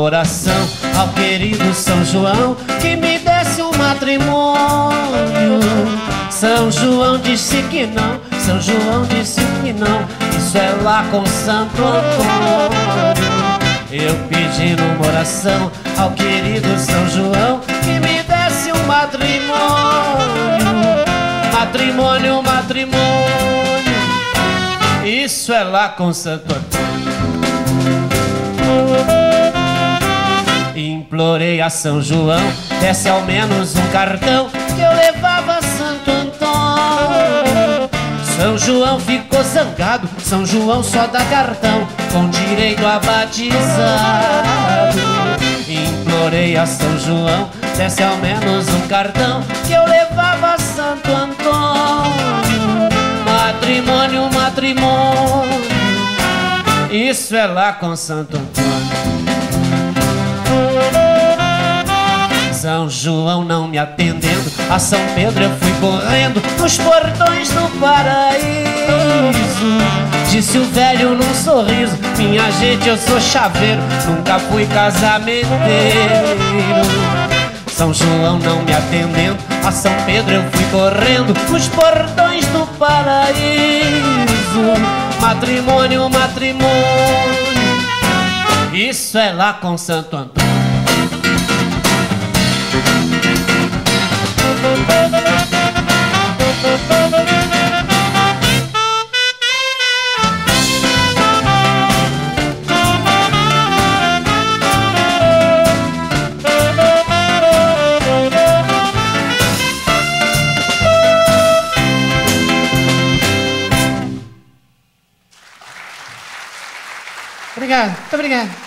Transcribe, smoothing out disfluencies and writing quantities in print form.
oração ao querido São João que me desse um matrimônio. São João disse que não, São João disse que não, isso é lá com Santo Antônio. Eu pedi numa oração ao querido São João que me desse um matrimônio. Matrimônio, matrimônio, isso é lá com Santo Antônio. Implorei a São João, desse ao menos um cartão que eu levava a Santo Antônio. São João ficou zangado, São João só dá cartão com direito a batizado. Implorei a São João, desse ao menos um cartão que eu levava a Santo Antônio. Matrimônio, matrimônio, isso é lá com Santo Antônio. São João não me atendendo, a São Pedro eu fui correndo nos portões do paraíso. Disse o velho num sorriso, minha gente, eu sou chaveiro, nunca fui casamenteiro. São João não me atendendo, a São Pedro eu fui correndo nos portões do paraíso. Matrimônio, matrimônio, isso é lá com Santo Antônio. Obrigado, muito obrigado.